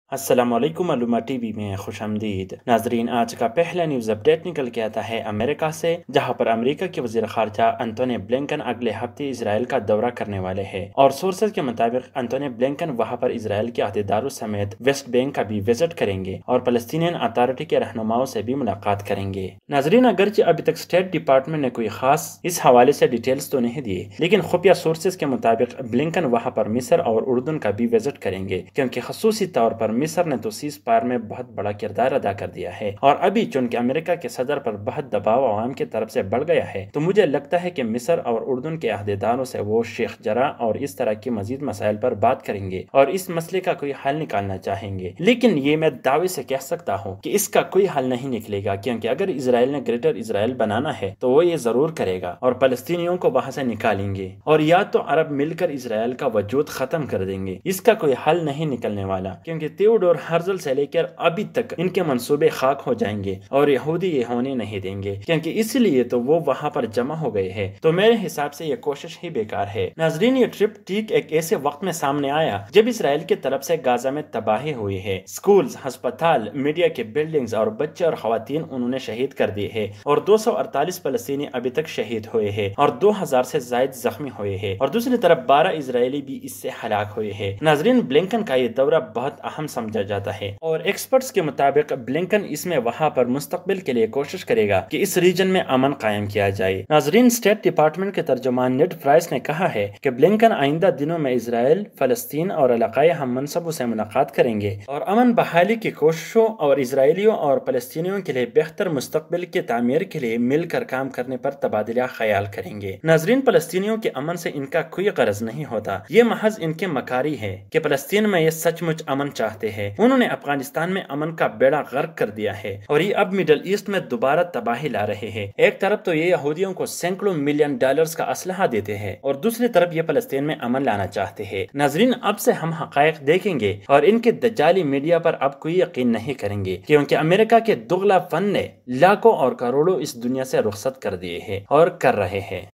अस्सलाम वालेकुम उम्मा टीवी में खुश आमदीद। नाजरीन, आज का पहला न्यूज़ अपडेट निकल के आता है अमेरिका से, जहां पर अमेरिका के वज़ीर ख़ारजा एंटोनी ब्लिंकन अगले हफ्ते इसराइल का दौरा करने वाले हैं और सोर्सेज के मुताबिक एंटोनी ब्लिंकन वहां पर इसराइल के अहदेदारों समेत वेस्ट बैंक का भी विजिट करेंगे और फ़लस्तीनियन अथॉरिटी के रहनुमाओं से भी मुलाकात करेंगे। नाजरीन, अगरचे अभी तक स्टेट डिपार्टमेंट ने कोई खास इस हवाले से डिटेल्स तो नहीं दिए, लेकिन खुफिया सोर्सेज के मुताबिक ब्लिंकन वहां पर मिस्र और उर्दन का भी विजिट करेंगे, क्योंकि खसूसी तौर पर मिस्र ने तो सीज फायर में बहुत बड़ा किरदार अदा कर दिया है और अभी चूंकि अमेरिका के सदर पर बहुत दबाव अवाम की तरफ से बढ़ गया है, तो मुझे लगता है कि मिस्र और उर्दन के अहदेदारों से वो शेख जरा और इस तरह की मजीद मसाइल पर बात करेंगे और इस मसले का कोई हल निकालना चाहेंगे। लेकिन ये मैं दावे से कह सकता हूँ कि इसका कोई हल नहीं निकलेगा, क्योंकि अगर इसराइल ने ग्रेटर इसराइल बनाना है तो वो ये जरूर करेगा और फलस्तीनियों को वहां से निकालेंगे और या तो अरब मिलकर इसराइल का वजूद खत्म कर देंगे। इसका कोई हल नहीं निकलने वाला, क्योंकि तेओडोर हर्जल से लेकर अभी तक इनके मंसूबे खाक हो जाएंगे और यहूदी ये होने नहीं देंगे, क्योंकि इसलिए तो वो वहां पर जमा हो गए हैं। तो मेरे हिसाब से ये कोशिश ही बेकार है। नाजरीन, ये ट्रिप ठीक एक ऐसे वक्त में सामने आया जब इसराइल की तरफ से गाजा में तबाही हुई है। स्कूल्स, अस्पताल, मीडिया के बिल्डिंग्स और बच्चे और खवातीन उन्होंने शहीद कर दिए है और 248 फलस्तीनी अभी तक शहीद हुए हैं और 2000 से ज्यादा जख्मी हुए हैं और दूसरी तरफ 12 इजरायली भी इससे हलाक हुए हैं। नाजरीन, ब्लिंकन का ये दौरा बहुत अहम समझा जाता है और एक्सपर्ट्स के मुताबिक ब्लिंकन इसमें वहां पर मुस्तकबिल के लिए कोशिश करेगा कि इस रीजन में अमन कायम किया जाए। नाजरीन, स्टेट डिपार्टमेंट के तर्जुमान नेड प्राइस ने कहा है कि ब्लिंकन आइंदा दिनों में इसराइल, फलस्तीन और इलाकाई हम मनसबों से मुलाकात करेंगे और अमन बहाली की कोशिशों और इसराइलियों और फलस्तीनियों के लिए बेहतर मुस्तकबिल की तामीर के लिए मिलकर काम करने पर तबादला ख्याल करेंगे। नाजरीन, फलस्तीनियों के अमन से इनका कोई गरज नहीं होता, ये महज इनके मकारी है कि फलस्तीन में ये सचमुच अमन चाहते हैं। उन्होंने अफगानिस्तान में अमन का बेड़ा गर्क कर दिया है और ये अब मिडल ईस्ट में दोबारा तबाही ला रहे हैं। एक तरफ तो ये यहूदियों को सैकड़ों मिलियन डॉलर्स का असलहा देते हैं और दूसरी तरफ ये फलस्तीन में अमन लाना चाहते हैं। नाजरीन, अब से हम हकायक देखेंगे और इनके दज्जाली मीडिया पर अब कोई यकीन नहीं करेंगे, क्योंकि अमेरिका के दुगला फन ने लाखों और करोड़ों इस दुनिया से रुखसत कर दिए हैं और कर रहे हैं।